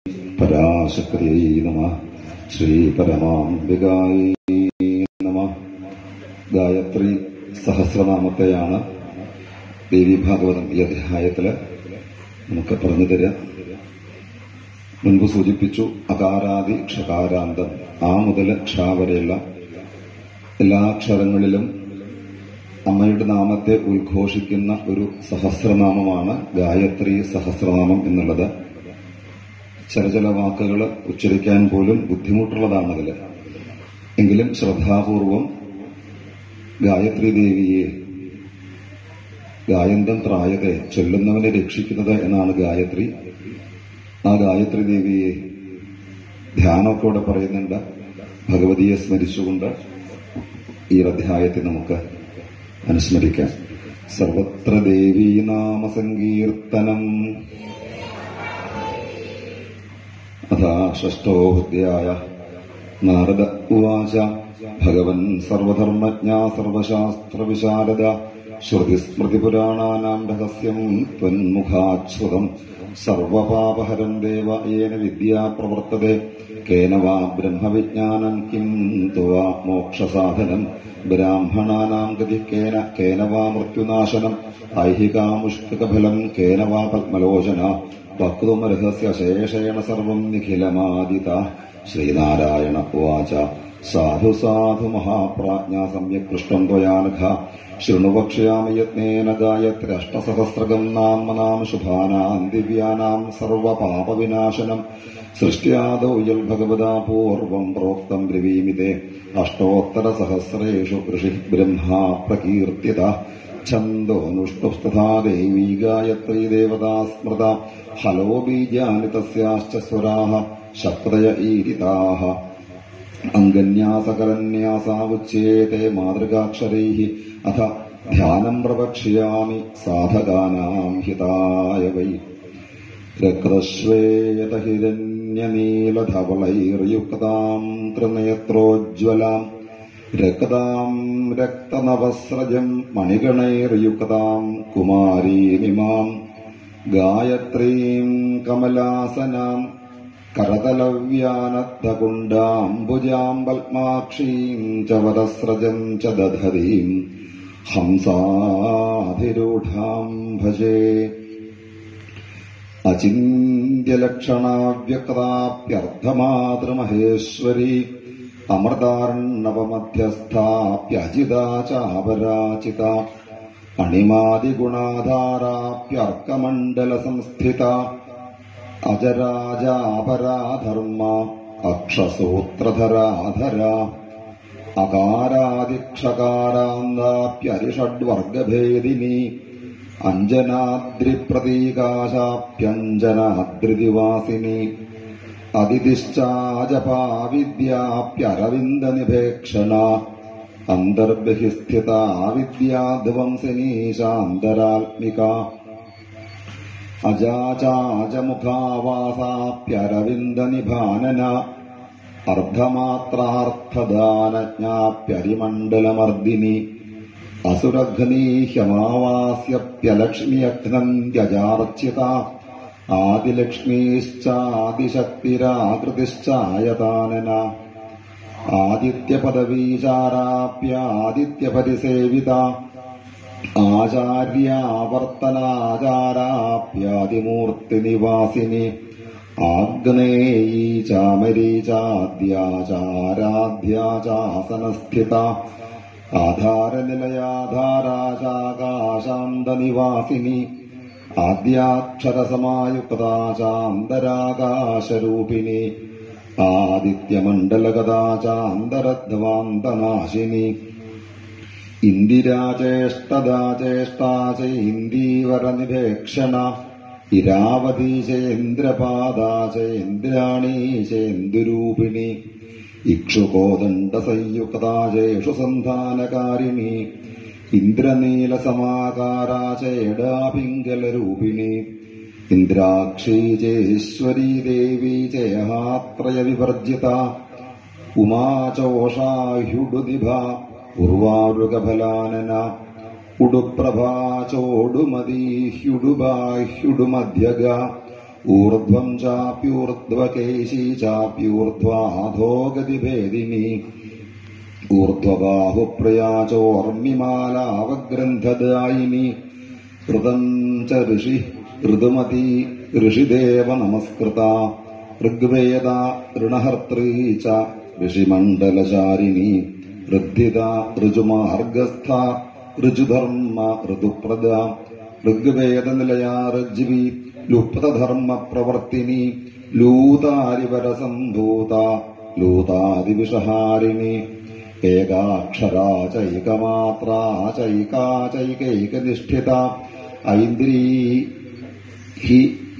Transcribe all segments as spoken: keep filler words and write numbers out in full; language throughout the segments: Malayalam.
പരാശക്തിയൈ നമഃ. ശ്രീ പരമാംബികായൈ നമഃ. ഗായത്രി സഹസ്രനാമത്തെയാണ് ദേവി ഭാഗവതം ഈ അധ്യായത്തില് നമുക്ക് പറഞ്ഞു തരാം. മുൻപ് സൂചിപ്പിച്ചു, അകാരാദി ക്ഷകാരാന്തം ആ മുതൽ ക്ഷ വരെയുള്ള എല്ലാ അക്ഷരങ്ങളിലും അമ്മയുടെ നാമത്തെ ഉദ്ഘോഷിക്കുന്ന ഒരു സഹസ്രനാമമാണ് ഗായത്രി സഹസ്രനാമം എന്നുള്ളത്. ചില ചില വാക്കുകൾ ഉച്ചരിക്കാൻ പോലും ബുദ്ധിമുട്ടുള്ളതാണതിൽ. എങ്കിലും ശ്രദ്ധാപൂർവം ഗായത്രി ദേവിയെ ഗായന്തം ത്രായതെ ചൊല്ലുന്നവനെ രക്ഷിക്കുന്നത് എന്നാണ് ഗായത്രി. ആ ഗായത്രി ദേവിയെ ധ്യാനമൊക്കെ പറയുന്നുണ്ട്. ഭഗവതിയെ സ്മരിച്ചുകൊണ്ട് ഈ അധ്യായത്തെ നമുക്ക് അനുസ്മരിക്കാം. സർവത്ര ദേവീ നാമസങ്കീർത്തനം. അഥാ ഷഷ്ടോധ്യായ. നാരദ ഉവാച. ഭഗവൻ സർവധർമ്മജ്ഞാ സർവശാസ്ത്രവിശാരദ. ശ്രുതിസ്മൃതിപുരാണാനാം രഹസ്യം ത്വന്മുഖാച്ഛ്രുതം. സർവപാപഹരം ദേവ യേന വിദ്യാ പ്രവർത്തതേ. കേന വാ ബ്രഹ്മവിജ്ഞാനം കിം ത്വാ മോക്ഷസാധനം. ബ്രാഹ്മണാനാം ഗതി കേന കേന വാ മൃത്യുനാശനം. ഐഹികാമുഷ്കഫലം കേന വാ പത്മലോചന. വക്തുമർഹസ്യ ശേഷേണ സർവം നിഖിലമാദിത. ശ്രീനാരായണ ഉവാച. സാധു സാധു മഹാപ്രാജ്ഞ സമ്യക് പൃഷ്ടം ത്വയാനഘ. ശൃണുവക്ഷ്യാമി യത്നേന ഗായത്ര്യഷ്ടസഹസ്രകം. നാമ നാം ശുഭാനാം ദിവ്യാനാം സർവപാപവിനാശനം. സൃഷ്ട്യാദൗ യൽ ഭഗവതാ പൂർവം പ്രോക്തം ബ്രവീമിതേ. അഷ്ടോത്തരസഹസ്രേഷു ഋഷി ബ്രഹ്മാ പ്രകീർത്തിത. ഛന്ദോനുഷ്ടുസ്തഥാ ദേവീ ഗായത്രീ ദേവതാ സ്മൃത. ഹലോ ബീജാനി തസ്യാശ്ച സ്വരാഃ ശക്തയ ഈരിതാഃ. അംഗന്യാസകരന്യാസാവുച്യേതേ മാതൃകാക്ഷരൈഃ. അഥ ധ്യാനം പ്രവക്ഷ്യാമി സാധകാനാം ഹിതായ വൈ. രക്തശ്വേതഹിരണ്യനീലധവളൈർയുക്താം ത്രിനേത്രോജ്വലാം. രക്താം രക്തനവസ്രജം മണിഗണൈർയുക്താം കുമാരീമിമാം. ഗായത്രീം കമലാസനാം കരതലവ്യാനദ്ധകുണ്ഡാംബുജാം. പത്മാക്ഷീം ച വരസ്രജം ച ദധരീം ഹംസാധിരൂഢാം ഭജേ. അചിന്ത്യലക്ഷണാവ്യക്താപ്യർദ്ധമാതൃമഹേശ്വരീ. അമൃതാർണവമധ്യസ്ഥാപ്യജിതാ ചാപരാചിത. അണിമാദിഗുണാധാരാപ്യർക്കമണ്ഡലസംസ്ഥിത. അജരാജാപരാധർമ്മ അക്ഷസൂത്രധരാധര. അകാരാദിക്ഷകാരാന്താപ്യരിഷഡ്വർഗഭേദിനി. അഞ്ജനാദ്രിപ്രതീകാശാപ്യഞ്ജനാദ്രിദിവാസിനി. അതിദിശ്ചാജപാവിദ്യാപ്യരവിന്ദനിഭേക്ഷണ. അന്തർബഹിസ്ഥിതാ വിദ്യാധ്വംസിനി ശാന്തരാത്മിക. അജാചാജമുഖാവാസാപ്യരവിന്ദനിഭാനന. അർദ്ധമാത്രാർത്ഥദാനജ്ഞാപ്യരിമണ്ഡലമർദിനി. അസുരഘ്നീഹ്യമാവാസ്യപ്യലക്ഷ്മ്യഘ്നം ത്യജാർച്ചിത. ആദിലക്ഷ്മീശ്ചാദിശക്തിരാകൃതിശ്ചായതാനന. ആദിത്യപദവീചാരാപ്യാദിത്യപരിസേവിത. ആചാര്യാവർത്തനാചാരാപ്യാദിമൂർത്തിനിവാസിനി. ആഗ്നേയീ ചാമരീചാദ്യാചാരാധ്യാചാസനസ്ഥിത. ആധാരനിലയാധാരാചാകാശാന്തനിവാസിനി. ആദ്യാക്ഷരസമായുക്താ ചാന്തരാകാശരൂപിണി. ആദിത്യമണ്ഡലഗതാ ചാന്തരധ്വാന്തനാശിനി. ഇന്ദിരാചേഷ്ടദാ ചേഷ്ടാ ചൈന്ദീവരനിഭേക്ഷണ. ഇരാവതീ ചേന്ദ്രപാദാ ചേന്ദ്രാണീ ചേന്ദുരൂപിണി. ഇക്ഷുകോദണ്ഡസംയുക്താ ചേഷു സന്ധാനകാരിണി. ഇന്ദ്രനീലസമാകാരാ ചേടാപിംഗലരൂപിണി. ഇന്ദ്രാക്ഷീ ചേശ്വരീ ദേവീ ചേഹാത്രയവിവർജിത. ഉമാചോഷാഹ്യുടുദിഭ ഉർവാരുകഫലാനന. ഉടുപ്രഭാചോടുമതീഹ്യുടുബാഹ്യുടുമധ്യഗ. ഊർധ്വം ചാപ്യൂർധ്വകേശീ ചാപ്യൂർധ്വാധോഗതിഭേദിനി ഊർധ്വബാഹുപ്രിയാ ചോർമ്മിമാലാവഗ്രന്ഥദായിനി ഋതം ച ഋഷി ഋതുമതി ഋഷിദേവ നമസ്കൃത ഋഗ്വേദ ഋണഹർത്രീ ച ഋഷിമണ്ഡലചാരിണി ഋദ്ധിത ഋജുമാർഗസ്ഥ ഋജുധർമ്മ ഋതുപ്രദ ഋഗ്വേദനിലയാ ഋജ്വി ലുപ്തധർമ്മ പ്രവർത്തിനി ലൂതാരിവരസംഭൂത ലൂതാദിവിഷഹാരിണി ഏകാക്ഷരാ ചൈകമാത്രാ ചൈകാ ചൈകൈകനിഷ്ഠിത ഐന്ദ്രീഹി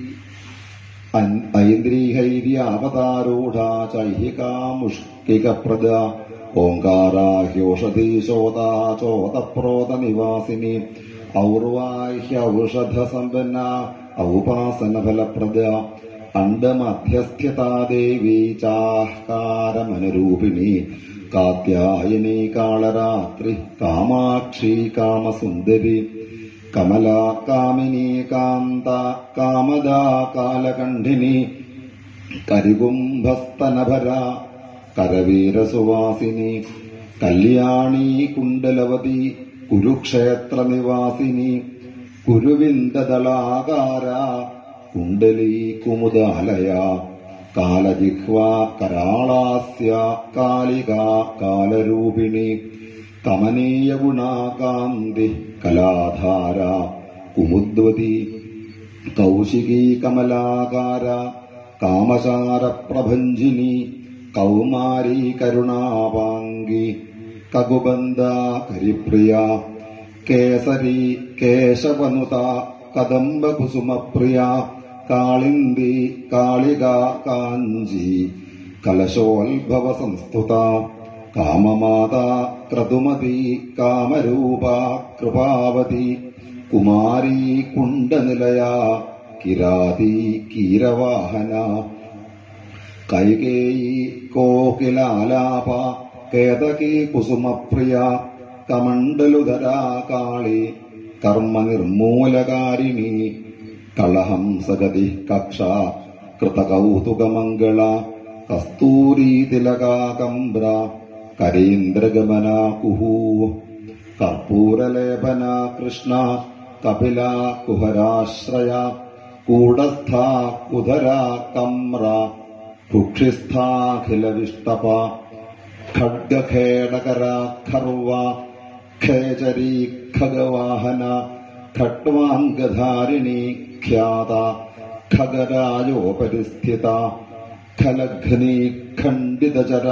ഐന്ദ്രീഹൈര്യാവതാരൂഢ ചൈഹികാ മുഷ്കികപ്രദ ഓങ്കാരാഹ്യോഷധീശോതാ ചോതപ്രോതനിവാസിനി ഔർവാഹ്യൗഷധസമ്പന്ന ഔപാസനഫലപ്രദ അണ്ഡമധ്യസ്ഥ്യതാ ദേവി ചാഹ്കാരമനുരൂപിണി കാത്യായനി കാളരാത്രി കാമാക്ഷി കാമസുന്ദരി കമലാ കാമിനി കാന്ത കാമദാ കാലകണ്ഠിനി കരികുംഭസ്തനഭര കരവീരസുവാസിനി കല്യാണി കുണ്ടലവതി കുരുക്ഷേത്ര നിവാസിനി കുരുവിന്ദദളാകാര കുണ്ടലീ കുമുദാലയ കാലജിഹ്വ കരാളാസ്യ കാലികാ കാലരൂപിണി കമനീയ ഗുണാകാന്തി കലാധാര കുമുദ്വതി കൗശികീ കമലാകാര കാമചാര പ്രഭഞ്ജിനി കൗമാരീ കരുണാവാംഗി കകുബന്ധ കരിപ്രിയ കേസരി കേശവനുത കദംബകുസുമപ്രിയ കാളിന്ദി കാളിക കാഞ്ചി കലശോത്ഭവ സംസ്തുത കാമമാതാ ക്രതുമതി കാമരൂപ കൃപാവതി കുമാരീ കുണ്ടനിലയ കിരാതി കീരവാഹന കൈകേയി കോകിലാലാപ കേതകീ കുസുമപ്രിയ കമണ്ഡലുധരാ കാളി കർമ്മനിർമൂലകാരിണി കളഹംസഗതി കക്ഷ കൃതകൗതുകമംഗള കസ്തൂരീതിലകാകംബ്ര കരീന്ദ്രഗമന കുഹൂ കർപ്പൂരലേപന കൃഷ്ണ കപില കുഹരാശ്രയ കൂടസ്ഥ കുധര കമ്ര കുക്ഷിസ്ഥാഖിലവിഷ്ടപ ഖഡ്ഗഖേടകര ഖർവ ഖേചരീ ഖഗവാഹന ഖട്വാംഗധാരിണി ഖ്യാത ഖഗരായോപരിസ്ഥിത ഖലഘ്നി ഖണ്ഡിതചര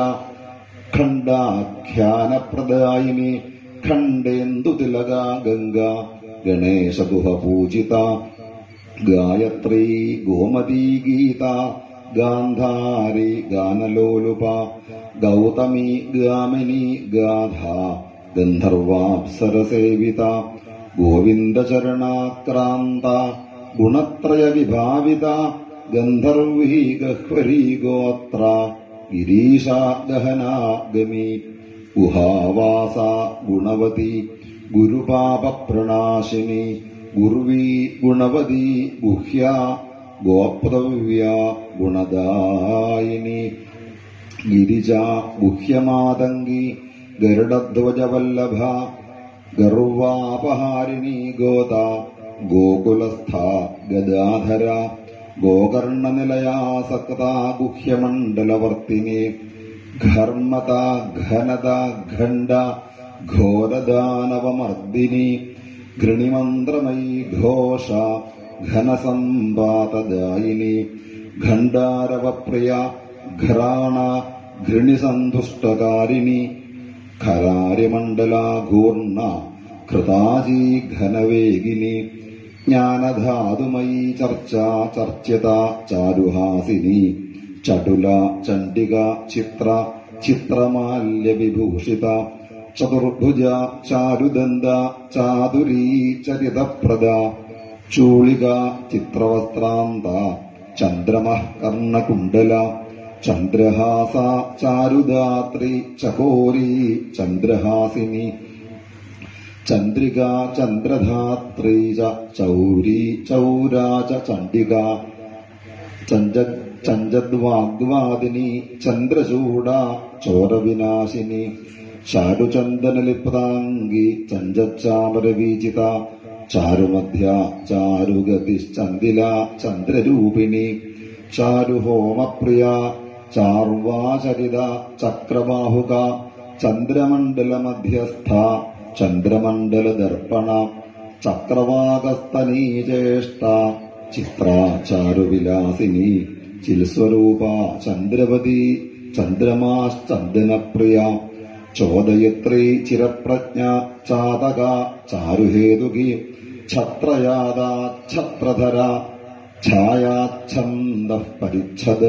ഖണ്ഡാഖ്യാനപ്രദായിനി ഖണ്ഡേന്ദുതിലക ഗംഗ ഗണേശദുഹപൂജിത ഗായത്രീ ഗോമതീ ഗീത ഗാന്ധാരി ഗാനലോലുപ ഗൗതമി ഗാമിനി ഗാധ ഗന്ധർവാപ്സരസേവിത ഗോവിന്ദചരണാക്രാന്ത ഗുണത്രയ വിഭാവിത ഗന്ധർവീ ഗഹ്വരീ ഗോത്ര ഗിരീശ ഗഹനാഗമി ഗുഹാവാസ ഗുണവതി ഗുരുപാപപ്രണാശിനി ഗുർവീ ഗുണവതി ഗുഹ്യ ഗോപ്തവ്യ ഗുണദായിനി ഗിരിജ ഗുഹ്യമാതംഗി ഗരുഡധ്വജവല്ലഭ ഗർവാപഹാരിണി ഗോദ ഗോകുലസ്ഥ ഗദാധര ഗോകർണനിലയാ സക്ത ഗുഹ്യമണ്ഡലവർത്തിനി ഘർമ്മത ഘനത ഖണ്ഡ ഘോരദാനവമർദിനി ഘൃണിമന്ത്രമയീ ഘോഷ ഘനസമ്പാതദായിനി ഖണ്ഡാരവപ്രിയ ഘ്രാണ ഘൃണിസന്തുഷ്ടകാരിണി ഖരാര്യമണ്ഡലാഘൂർണ കൃതാജീ ഘനവേഗിനി ജ്ഞാനധാതുമയീ ചർച്ച ചർച്യത ചാരുഹാസിനി ചടുല ചണ്ഡിക ചിത്ര ചിത്രമാല്യവിഭൂഷിത ചതുർഭുജ ചാരുദന്ത ചാതുരീ ചരിതപ്രദ ചൂളിക ചിത്രവസ്ത്രാന്ത ചന്ദ്രമഃ കർണകുണ്ടല ചന്ദ്രഹാസ ചാരുദാത്രി ചകോരീ ചന്ദ്രഹാസിനി ചന്ദ്രിക ചന്ദ്രധാത്രീ ച ചൗരീ ചൗരാ ച ചണ്ഡിക ചഞ്ചദ്വാഗ്വാദിനി ചന്ദ്രചൂഡ ചോരവിനാശിനി ചാരുചന്ദനലിപ്താംഗി ചഞ്ചച്ചാമരവീചിത ചാരുമധ്യ ചാരുഗതിശ്ചന്ദില ചന്ദ്രരൂപിണി ചാരുഹോമപ്രിയ ചാർവാചരിത ചക്രബാഹുക ചന്ദ്രമണ്ഡലമധ്യസ്ഥ ചന്ദ്രമണ്ഡലദർപ്പണ ചക്രവാകസ്തനീചേഷ്ട ചിത്ര ചാരുവിലാസിനി ചിൽസ്വരൂപ ചന്ദ്രവതി ചന്ദ്രമാശ്ചന്ദനപ്രിയ ചോദയത്രീ ചിരപ്രജ്ഞ ചാതക ചാരുഹേതുകി ഛത്രയാദ ഛത്രധര ഛായാച്ഛന്ദ പരിച്ഛദ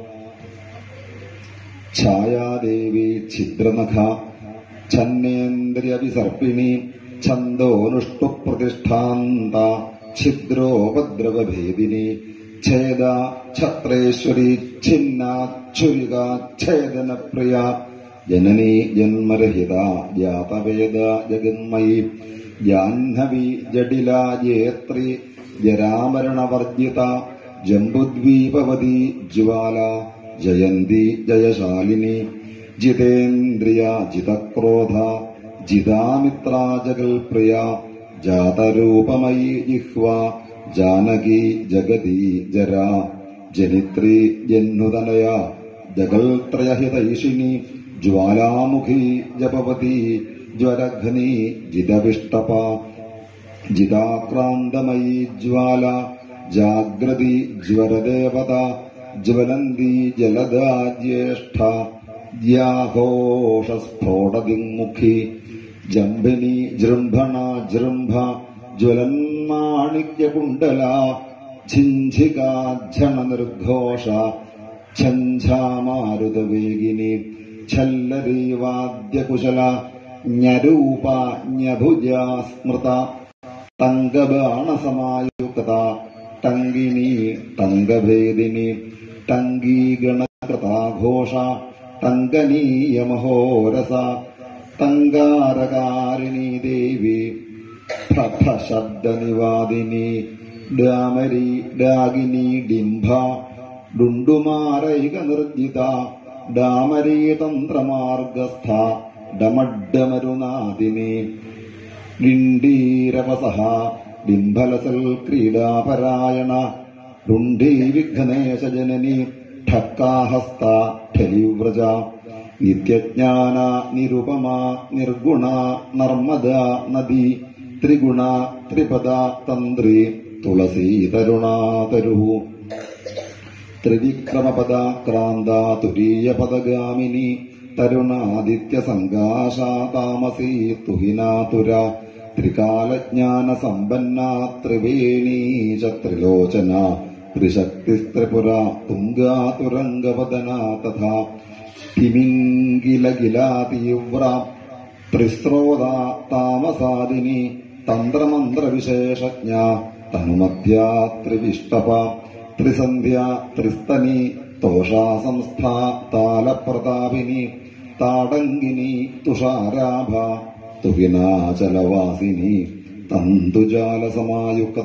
ഛായാദേവി ഛിദ്രനഖ ഛന്നേന്ദ്രിയവിസർപ്പിണി ഛന്ദോനുഷ്ടുപ്രതിഷ്ഠാന്ത ഛിദ്രോപദ്രവഭേദിനി ഛേദ ഛത്രേശ്വരി ഛിന്നാച്ഛുരിക ഛേദനപ്രിയ ജനനീ ജന്മരഹിത ജാതവേദ ജഗന്മയി ജാഹ്നവി ജഡില ജേത്രി ജരാമരണവർജിത ജംബുദ്വീപവതി ജ്വാല ജയന്തി ജയശാലിനി ജിതേന്ദ്രിയ ജിതക്രോധ ജിതാമിത്രാ ജഗൽപ്രിയ ജാതരൂപമയി ജിഹ്വ ജാനകി ജഗതി ജരാ ജനിത്രി ജന്നുതനയ ജഗൽത്രയഹിതൈഷിണി ജ്വാലാമുഖി ജപവതി ജ്വരഘ്നി ജിതവിഷ്ടപ ജിതാക്രാന്തമയി ജ്വാല ജാഗ്രതി ജ്വരദേവത ജ്വലന്തി ജലദാ ജ്യേഷ്ഠ ദ്യാഘോഷസ്ഫോടദിങ്മുഖി ജംഭിനി ജൃംഭണ ജൃംഭ ജ്വലന്മാണിക്യകുണ്ടല ഝിഞ്ചികാ നിർഘോഷ ഛഞ്ചാമാരുതവേഗിനി ഛല്ലരി വാദ്യകുശല ജ്ഞരൂപ ജ്ഞഭുജ സ്മൃത തങ്കബാണസമായുക്ത ടങ്കിനി ടങ്കഭേദിനി ടങ്കീഗണകൃതാഘോഷ ടങ്കനീയമഹോരസ ടങ്കാരകാരിണി ദേവി ശബ്ദനിവാദിനി ഡാമരി ഡാഗിനി ഡിംഭ ഡുണ്ടുമാരൈക നിർജിത ഡാമരീതന്ത്രമാർഗസ്ഥ ഡമഡ്ഡമരുനാദിനി ഡിണ്ടീരവസഹ ഡിംഭലസൽ ക്രീഡാപരായണ രുണ്ഡീ വിഘ്നേശജനനി ഠക്കാഹസ്ത ഠലിവ്രജ നിത്യജ്ഞാന നിരുപമ നിർഗുണ നർമ്മദ നദി ത്രിഗുണ ത്രിപദ തന്ത്രി തുളസീ തരുണാതരു ത്രിവിക്രമപദാക്രാന്ത തുരീയപദഗാമിനി തരുണാദിത്യസംഗാശ താമസീ തുഹിനാതുര ത്രികാലജ്ഞാന സമ്പന്ന ത്രിവേണീ ച ത്രിലോചന ത്രിശക്തിസ്ത്രിപുര തുംഗാതുരംഗവദന തഥാ തിമിംഗിലഗിലാ തീവ്ര ത്രിസ്രോത താമസാദിനി തന്ത്രമന്ത്രവിശേഷജ്ഞ തനുമധ്യാ ത്രിവിഷ്ടപ ത്രിസന്ധ്യ ത്രിസ്തനി തോഷാസംസ്ഥാ താലപ്രതാപിനി താടങ്കിനി തുഷാരാഭ തുഹിനാചലവാസിനി തന്തുജാലസമായുക്ത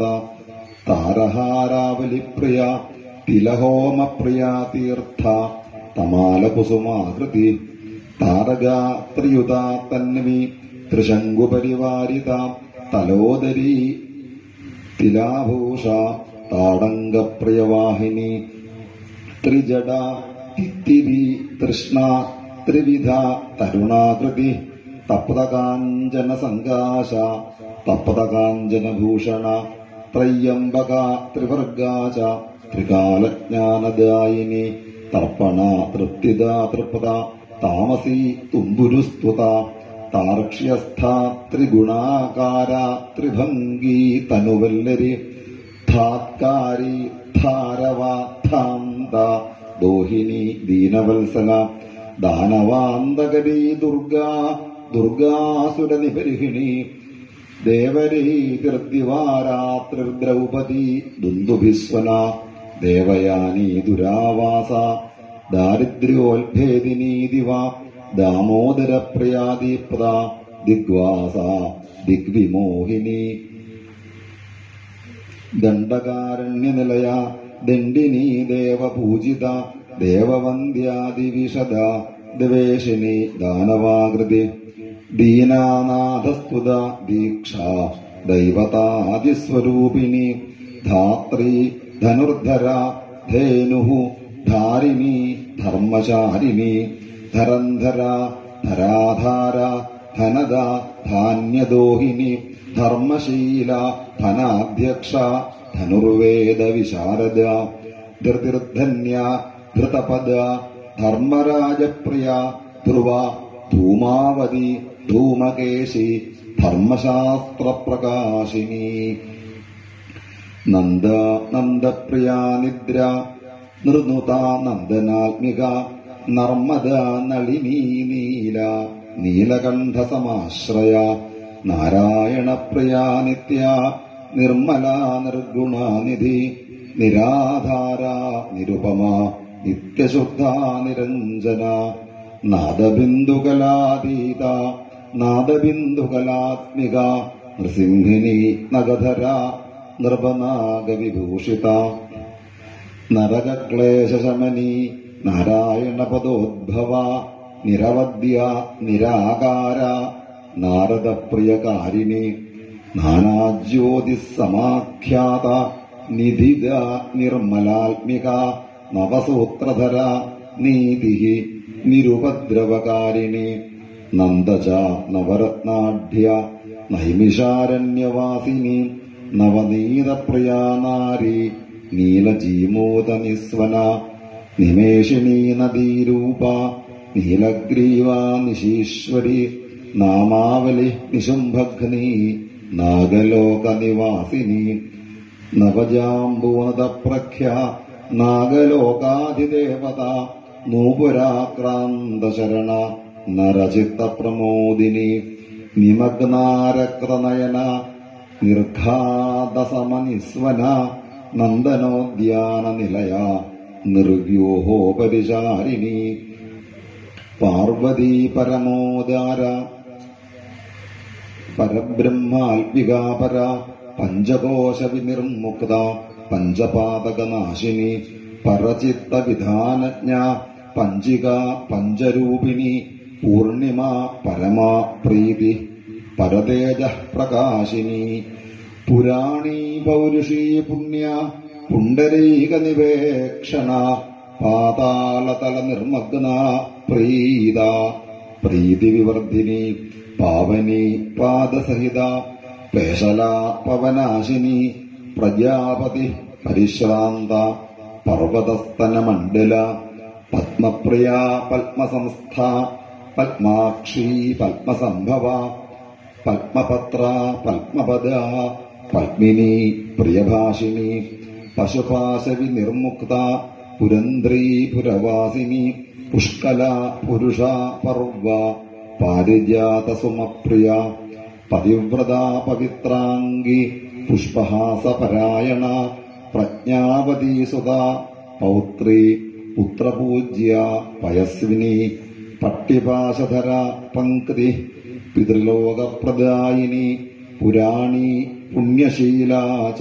താരഹാരാവലിപ്രിയ തിലഹോമപ്രിയ തീർത്ഥ തമാലകുസുമാകൃതി താരക ത്രിയുത തന്വി ത്രിശങ്കുപരിവാരിത തലോദരീ തിലാഭൂഷ താടങ്കപ്രിയവാഹിനി ത്രിജട തിത്തിരി തൃഷ്ണ ത്രിവിധ തരുണാകൃതി തപ്തകാഞ്ചന സംകാശ തപ്തകാഞ്ചനഭൂഷണ ത്രയ്യംബക ത്രിവർഗാച ത്രികാലജ്ഞാനദായിനി തർപ്പണ തൃപ്തിദ തൃപ്ത താമസീ തുംബുരുസ്തുത താർക്ഷ്യസ്ഥ ത്രിഗുണാകാര ത്രിഭംഗീ തനുവല്ലരി ധാത്കാരി ധാരവാധാന്ത ദോഹിനി ദീനവത്സല ദാനവാന്തകരീ ദുർഗാ ദുർഗാസുരനിബർഹിണി ദേവരീ കീർത്തിവാരാത്രിർദ്രൗപദി ദുന്ദുഭിസ്വന ദേവയാനി ദുരാവാസ ദാരിദ്ര്യോൽഭേദിനീ ദിവ ദാമോദരപ്രിയാദീപ്ത ദിഗ്വാസ ദിഗ്വിമോഹിനി ദണ്ഡകാരണ്യനിലയ ദണ്ഡിനി ദേവപൂജിത ദേവവന്ദ്യാദിവിശദ ദ്വേഷിനി ദാനവാകൃതി ദീനാനാഥസ്തുത ദീക്ഷാ ദൈവതാദിസ്വരൂപിണി ധാത്രീ ധനുർധര ധേനുഃ ധാരിണി ധർമ്മചാരിണി ധരന്ധര ധരാധാര ധനദ ധാന്യദോഹിനി ധർമ്മശീല ധനാധ്യക്ഷ ധനുർവേദ വിശാരദ ധൃതിർധന്യ ധൃതപദ ധർമ്മരാജപ്രിയ ധ്രുവ ധൂമാവതി ധൂമകേശി ധർമ്മശാസ്ത്രപ്രകാശിനി നന്ദ നന്ദപ്രിയ നിദ്ര നിർനുത നന്ദനാത്മിക നർമ്മദ നളിനീ നീല നീലകണ്ഠസമാശ്രയ നാരായണപ്രിയ നിത്യ നിർമ്മല നിർഗുണ നിധി നിരാധാര നിരുപമ നിത്യശുദ്ധ നിരഞ്ജന നാദബിന്ദുകലാതീത നാദബിന്ദുകലാത്മിക നൃസിംഹിനി നഗധര നൃപനാഗവിഭൂഷിത നരകക്ലേശശമനി നാരായണപദോദ്ഭവ നിരവദ്യ നിരാകാര നാരദപ്രിയകാരിണി നാനാജ്യോതിസ്സമാഖ്യാത നിധിത നിർമ്മലാത്മിക നവസൂത്രധര നീതി നിരുപദ്രവകാരിണി നന്ദച നവരത്നാഢ്യ നൈമിഷാരണ്യവാസിനി നവനീതപ്രിയാ നാരി നീലജീമോദനിസ്വന നിമേഷിണീ നദീരൂപ നീലഗ്രീവാ നിശീശ്വരി നാമാവലി നിശുംഭഗ്നി നാഗലോകനിവാസിനി നവജാംബൂനദപ്രഖ്യ നാഗലോകാധിദേവത നൂപുരാക്രാന്തശരണ നരചിത്തപ്രമോദിനി നിമഗ്നാരക്തനയന നിർഘാതസമനിസ്വന നന്ദനോദ്യാനനിലയ നിർവ്യൂഹോപരിചാരിണി പാർവതീ പരമോദാര പരബ്രഹ്മാത്മികാപര പഞ്ചകോശ വിനിർമുക്ത പഞ്ചപാതകനാശിനി പരചിത്തവിധാനജ്ഞ പഞ്ചിക പഞ്ചരൂപിണി പൂർണിമ പരമാ പ്രീതി പരതേജ പ്രകാശിനി പുരാണീ പൗരുഷീ പുണ്യ പുണ്ടരീക നിവേക്ഷണ പാതാളതല നിർമഗ്ന പ്രീത പ്രീതി വിവർധിനി പാവനി പാദസഹിത പേശല പവനാശിനി പ്രജാപതി പരിശ്രാന്ത പർവതസ്തനമണ്ഡല പത്മപ്രിയ പത്മസംസ്ഥ പത്മാക്ഷി പത്മസംഭവ പത്മപത്ര പത്മപദ പത്മിനി പ്രിയഭാഷിണി പശുപാശവി നിർമുക്ത പുരന്ദ്രീ പുരവാസിനി പുഷ്കല പുരുഷ പർവ പാരിജാതസുമപ്രിയ പതിവ്രത പവിത്രാംഗി പുഷ്പഹാസപരായണ പ്രജ്ഞാവതീ സുത പൗത്രി പുത്രപൂജ്യ പയസ്വിനി പട്ടിപാശധര പങ്ക്തി പിതൃലോകപ്രദായിനി പുരാണി പുണ്യശീലാ ച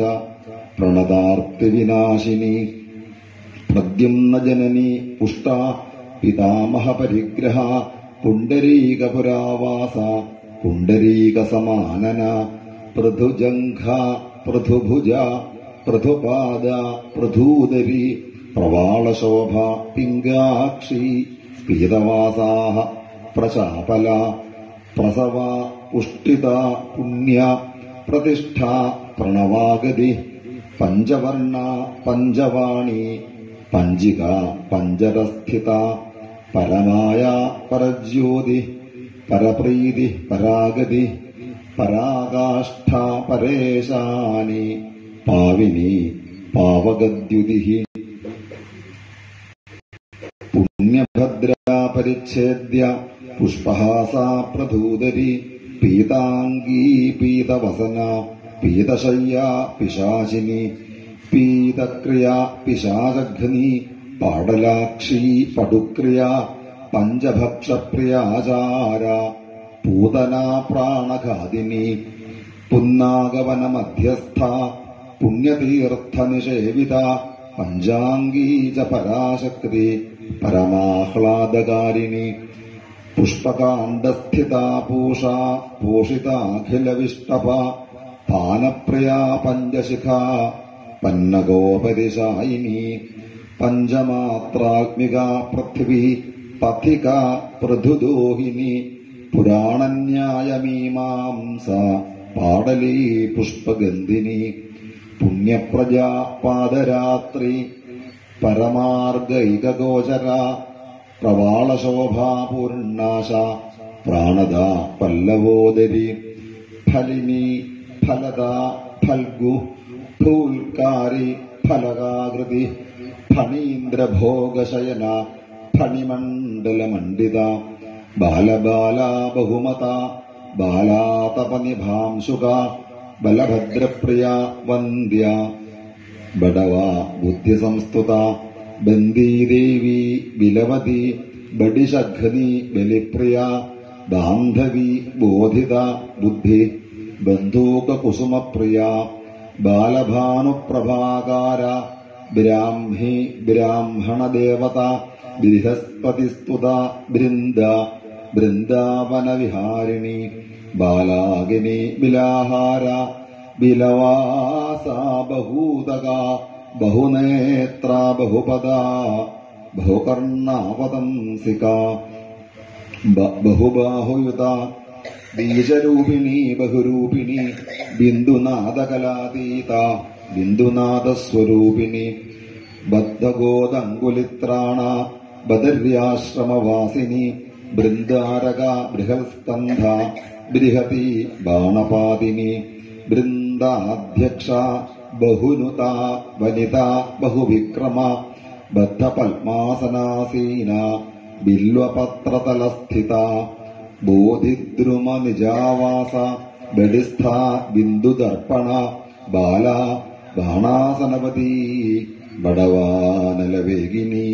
പ്രണതാർത്തിവിനാശിനി പ്രദ്യുമ്നജനനി പുഷ്ട പിതാമഹപരിഗ്രഹ പുണ്ടരീകപുരാവാസ പുണ്ടരീകസമാനന പൃഥുജംഘ പൃഥുഭുജ പൃഥുപാദ പൃഥൂദരി പ്രവാളശോഭ പിംഗാക്ഷി പീതവാസാഹ പ്രചാപല പ്രസവ പുഷ്ടിത പുണ്യ പ്രതിഷ്ഠ പ്രണവാഗതി പഞ്ചവർണ പഞ്ചവാണി പഞ്ചിക പഞ്ചരസ്ഥിത പരമായ പരജ്യോതി പരപ്രീതി പരാഗതി പരാകാഷ്ഠ പരേശാനി പാവിനി പാവഗദ്യുതി പുണ്യഭദ്രാ പരിച്ഛേദ്യ പുഷ്പഹാസാ പ്രധൂദരി പീതാംഗീ പീതവസന പീതശയ്യാ പിശാചിനി പീതക്രിയാ പിശാചഘ്നി പാടലാക്ഷി പടുക്രിയ പഞ്ചഭക്ഷപ്രിയാചാര പൂതനാ പ്രാണഘാതിനി പുന്നാഗവനമധ്യസ്ഥ പുണ്യതീർത്ഥനിഷേവിത പഞ്ചാംഗീ ച പരാശക്തി പരമാഹ്ലാദകാരിണി പുഷ്പകാണ്ഡസ്ഥിതാ പൂഷാ പൂഷിതാഖിലവിഷ്ടപ പാനപ്രിയാ പഞ്ചശിഖാ പന്നഗോപരിശായിനി പഞ്ചമാത്രാത്മികാ പൃഥ്വി പഥിക പൃഥുദോഹിനി പുരാണന്യായമീമാംസ പാടലീ പുഷ്പഗന്ധിനി പുണ്യപ്രജാ പാദരാത്രി പരമാർഗൈകഗോചര പ്രവാളശോഭാ പൂർണ്ണാശ പ്രാണദ പല്ലവോദരി ഫലിനി ഫലദാ ഫൽഗു ഫൂൽക്കാരി ഫലകാകൃതി ഫണീന്ദ്രഭോഗശയന ഫണിമണ്ഡലമണ്ഡിത ബാലബാലാ ബഹുമത ബാലാതപനിഭാംശുക ബലഭദ്രപ്രിയ വന്ദ്യ ബടവ ബുദ്ധിസംസ്തുത ബന്ദീദേവി ബിലവതി ബഡിശഘ്നി ബലിപ്രിയ ബാന്ധവി ബോധിത ബുദ്ധി ബന്ധൂകകുസുമപ്രിയ ബാലഭാനുപ്രഭാകാര ബ്രാഹ്മി ബ്രാഹ്മണദേവത ബൃഹസ്പതിസ്തുത ബൃന്ദ ബൃന്ദാവനവിഹാരിണി ബാലാകിനി ബിലാഹാര ബിലവാസ ബഹൂതക ബഹുനേത്ര ബഹുപദ ബഹുകർണാവതംസിക ബഹുബാഹുയുത ബീജരൂപിണി ബഹുരൂപിണി ബിന്ദുനാദകലാതീത ബിന്ദുനാദസ്വരൂപിണി ബദ്ധഗോദംഗുലിത്രാണ ബദര്യാശ്രമവാസിനി ബൃന്ദാരക ബൃഹസ്കന്ധ ബൃഹതി ബാണപാതിനി ബൃന്ദാധ്യക്ഷ ബഹുനുത വനിത ബഹുവിക്രമ ബദ്ധപത്മാസനാസീന ബില്വപത്രതലസ്ഥിത ബോധിദ്രുമ നിജാവാസ ബഡിസ്ഥ ബിന്ദുദർപ്പണ ബാല ബാണാസനപതി ബടവാനലവേഗിനി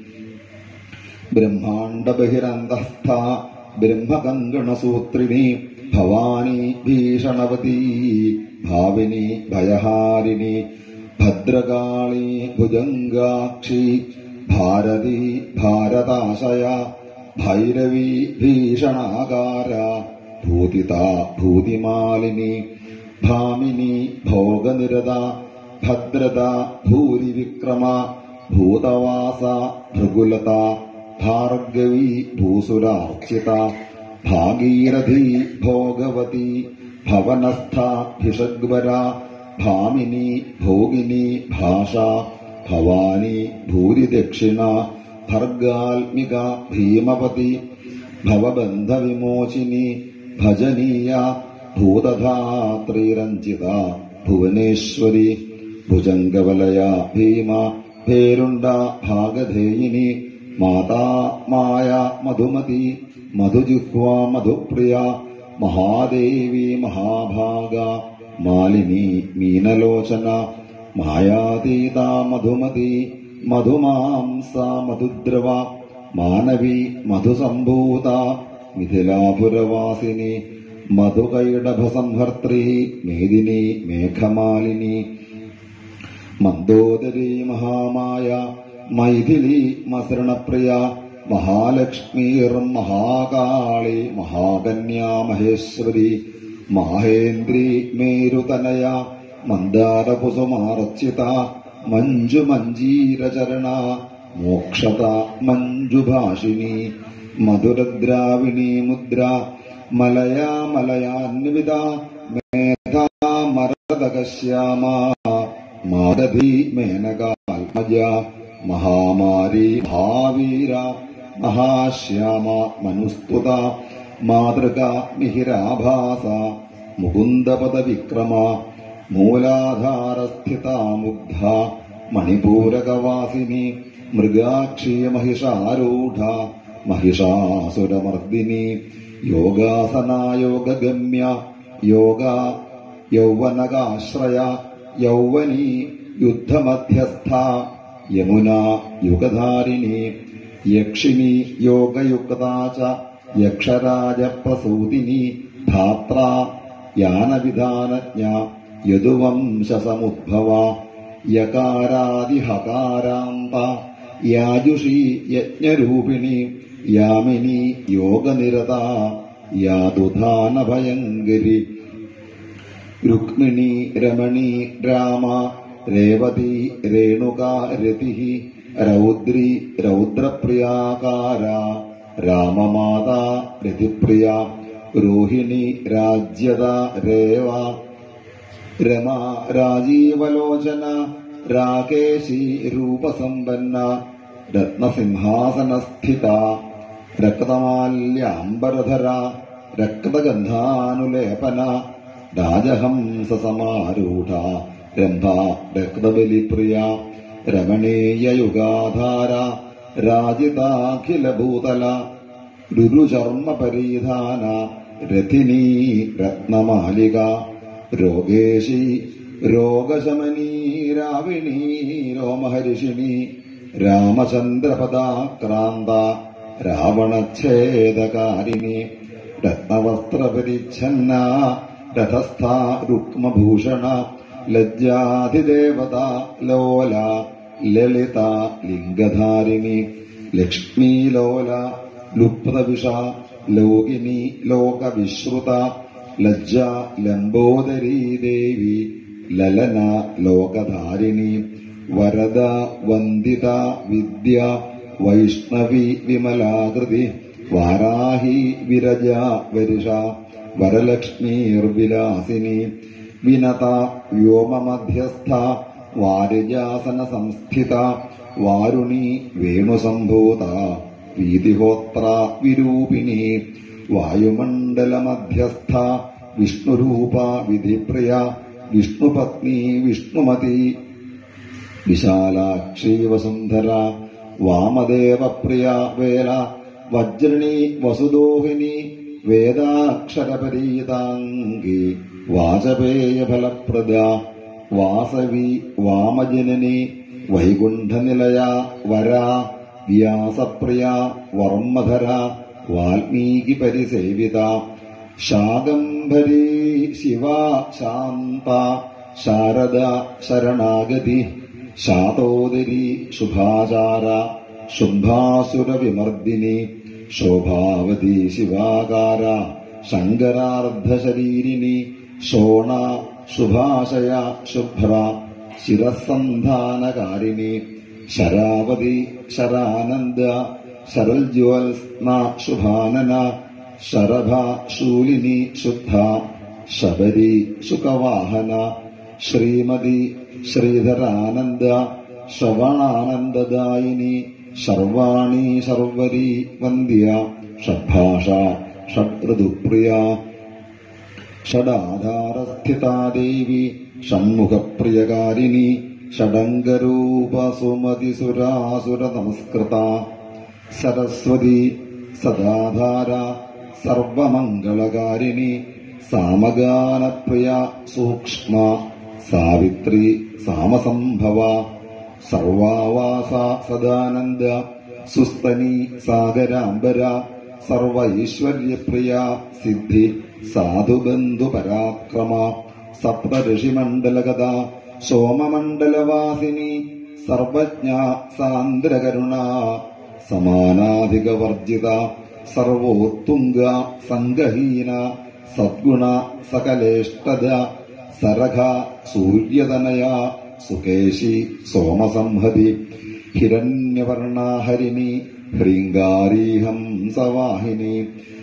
ബ്രഹ്മാണ്ഡബഹിരന്തസ്ഥ ബ്രഹ്മകങ്കണസൂത്രിണി ഭവാനി ഭീഷണവതി ഭാവിനി ഭയഹാരിണി ഭദ്രകാളി ഭുജംഗാക്ഷി ഭാരതി ഭാരതാശയ ഭൈരവി ഭീഷണാകാര ഭൂതിത ഭൂതിമാലിനി ഭാമിനി ഭോഗനിരത ഭദ്രത ഭൂരിവിക്രമ ഭൂതവാസ ഭൃഗുലത ഭാർഗവി ഭൂസുരാർച്ചിത ഭാഗീരഥി ഭോഗവതി ഭവനസ്ഥ ഭിഷഗ്വര ഭാമിനി ഭോഗിനി ഭാഷ ഭവാനി ഭൂരിദക്ഷിണ ഭർഗാത്മിക ഭീമപതി ഭവബന്ധവിമോചിനി ഭജനീയ ഭൂതധാത്രീരഞ്ജിത ഭുവനേശ്വരി ഭുജംഗവലയ ഭീമ ഭേരുണ്ട ഭാഗധേയിനി മാതാ മായ മധുമതി മധുജിഹ്വ മധുപ്രിയ മഹാദേവി മഹാഭാഗ മാലിനി മീനലോചന മായാതീത മധുമതി മധുമാംസ മധുദ്രവ മാനവി മധുസംഭൂത മിഥിലാപുരവാസിനി മധുകൈടഭസംഹർत्री മേദിനി മേഘമാലിനി മന്ദോദരി മഹാമായ മൈഥിലി മസൃണപ്രിയ മഹാലക്ഷ്മീർമഹാകാളി മഹാകന്യാ മഹേശ്വരി മാഹേന്ദ്രി മേരുതനയ മന്ദാരകുസുമാർച്ചിത മഞ്ജുമഞ്ജീരചരണ മോക്ഷത മഞ്ജുഭാഷിണി മധുരദ്രാവിണി മുദ്ര മലയാ മലയാന്വിത മേധാ മരതകശ്യാമ മാദധി മേനകാത്മജ മഹാമാരി ഭാവീര മഹാശ്യാമ മനുസ്തുത മാതൃക മിഹിരാഭാസ മുകുന്ദപദവിക്രമ മൂലാധാരസ്ഥിത മുഗ്ധ മണിപൂരകവാസിനി മൃഗാക്ഷി മഹിഷാരൂഢ മഹിഷാസുരമർദിനി യോഗാസനായോഗഗമ്യ യോഗ യൗവനകാശ്രയ യൗവനി യുദ്ധമധ്യസ്ഥ യമുന യുഗധാരിണി യക്ഷിണി യോഗയുക്താച യക്ഷരാജപ്രസൂതിനി ധാത്ര യാനവിധാനജ്ഞ യദുവംശസമുദ്ഭവ യകാരാദിഹകാരാന്ത യാജുഷി യജ്ഞരൂപിണി യാമിനി യോഗനിരത യാതുധാനഭയങ്കരി രുക്മിണി രമണി രാമ രേവതി രേണുകാ രതിഃ രൗദ്രി രൗദ്രപ്രിയാകാര രാമമാതാ രതിപ്രിയ രോഹിണി രാജ്യത രേവ രമ രാജീവലോചന രാകേശി രൂപസമ്പന്ന രത്നസിംഹാസനസ്ഥിത രക്തമാല്യാംബരധര രക്തഗന്ധാനുലേപന രാജഹംസസമാരൂഢ രംഭ രക്തബലിപ്രിയ രമണീയയുഗാധാര രാജിതാഖിലഭൂതല രുരുചർമ്മപരിധാന രഥിനീ രത്നമാലിക രോഗേശി രോഗശമനീ രാവിണീ രോമഹരിഷിണി രാമചന്ദ്രപദാക്രാന്ത രാവണച്ഛേദകാരിണി രത്നവസ്ത്രപരിച്ഛന്ന രഥസ്ഥ രുക്മഭൂഷണ ലജ്ജാധിദേവത ലോല ലളിത ലിംഗധാരിണി ലക്ഷ്മീലോല ലുപ്തവിഷ ലോകിനി ലോകവിശ്രുത ലജ്ജ ലംബോദരീ ദേവി ലലന ലോകധാരിണി വരദ വന്ദിത വിദ്യ വൈഷ്ണവി വിമലാകൃതി വാരാഹി വിരജ വരിഷ വരലക്ഷ്മീർവിലാസിനി വിനത വ്യോമമധ്യസ്ഥ വാരിജാസന സംസ്ഥിത വാരുണി വേണുസംഭൂത വീതിഹോത്ര വിരൂപിണി വായുമണ്ഡലമധ്യസ്ഥ വിഷ്ണുരൂപ വിധിപ്രിയ വിഷ്ണുപത്നി വിഷ്ണുമതി വിശാലാക്ഷി വസുന്ധര വാമദേവപ്രിയ വേല വജ്രിണി വസുദോഹിനി വേദാക്ഷരപരീതാംഗി വാചപേയഫലപ്രദ വാസവി വാമജനനി വൈകുണ്ഠനിലയ വര വ്യാസപ്രിയ വർമ്മധര വാൽമീകി പരിസേവിത ശാകംഭരീ ശിവ ശാന്ത ശാരദ ശരണാഗതി ശാതോദരി ശുഭാചാര ശുംഭാസുരവിമർദിനി ശോഭാവതി ശിവാകാര ശങ്കരാർദ്ധശരീരിണി ശോണ ശുഭാശയ ശുഭ്ര ശിരസന്ധാനകാരിണി ശരാവതി ശരാനന്ദ ശരൽജ്വൽസ്ന ശുഭാനന ശരഭ ശൂലിനി ശുദ്ധ ശബരി ശുകവാഹന ശ്രീമതി ശ്രീധരാനന്ദ ശ്രവണാനന്ദദായിനി സർവാണി സർവരി വന്ദ്യ ഷഡ്ഭാഷ ഷഡ്ഋതുപ്രിയ ഷഡാധാരസ്ഥിതാ ദേവി ഷൺമുഖപ്രിയകാരിണി ഷഡംഗരൂപ സുമതി സുരാസുര നമസ്കൃത സരസ്വതി സദാധാര സർവമംഗളകാരിണി സാമഗാനപ്രിയ സൂക്ഷ്മ സാവിത്രി സാമസംഭവ സർവാവാസ സദാനന്ദ സുസ്തനി സാഗരാംബര സർവൈശ്വര്യപ്രിയ സിദ്ധി സാധുബന്ധുപരാക്രമ സപ്തഋഷിമണ്ഡലഗത സോമമണ്ഡലവാസിനി സർവജ്ഞ സാന്ദ്രകരുണ സമാനാധികവർജിത സർവോത്തുംഗ സംഗഹീന സദ്ഗുണ സകലേഷ്ടദ സരഘ സൂര്യതനയ സുകേശി സോമസംഹതി ഹിരണ്യവർണാഹരിണി ഹ്രീങ്കാരീഹംസവാഹിനി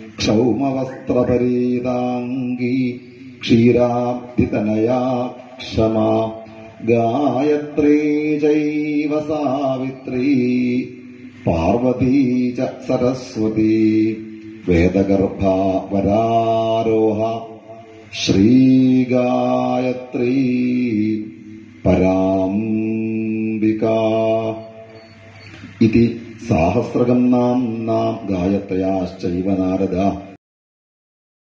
ക്ഷൗമവസ്ത്രപരീതാംഗി ക്ഷീരാബ്ധിതനയാ ക്ഷമാ ഗായത്രീ ചൈവ സാവിത്രീ പാർവതീ ച സരസ്വതി വേദഗർഭാ വരാരോഹ ശ്രീഗായത്രീ പരാംബികാ ഇതി സാഹസ്രകം നാം നാം ഗായത്രയാശ്ചൈവ നാരദ